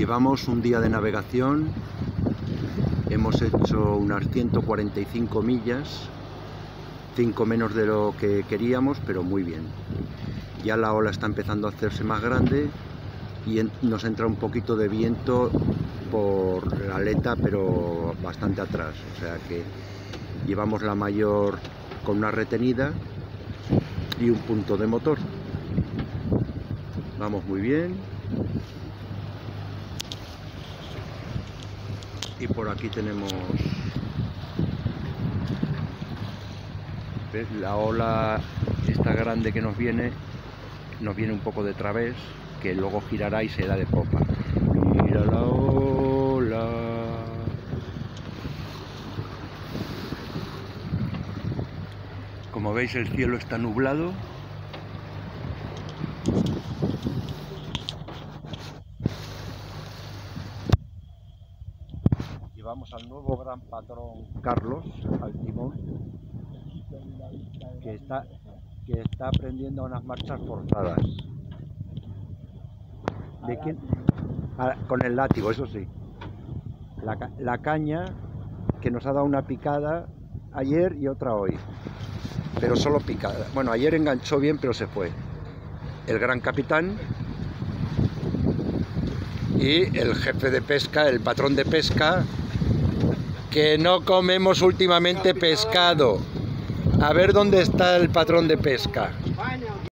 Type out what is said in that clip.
Llevamos un día de navegación, hemos hecho unas 145 millas, 5 menos de lo que queríamos, pero muy bien. Ya la ola está empezando a hacerse más grande y nos entra un poquito de viento por la aleta, pero bastante atrás, o sea que llevamos la mayor con una retenida y un punto de motor. Vamos muy bien. Y por aquí tenemos, ¿ves? La ola esta grande que nos viene un poco de través, que luego girará y será de popa. Mira la ola. Como veis, el cielo está nublado. Llevamos al nuevo gran patrón Carlos al timón, que está aprendiendo a unas marchas forzadas. ¿De quién? Con el látigo, eso sí. La caña, que nos ha dado una picada ayer y otra hoy, pero solo picada. Bueno, ayer enganchó bien, pero se fue. El gran capitán y el jefe de pesca, el patrón de pesca, que no comemos últimamente pescado. A ver dónde está el patrón de pesca.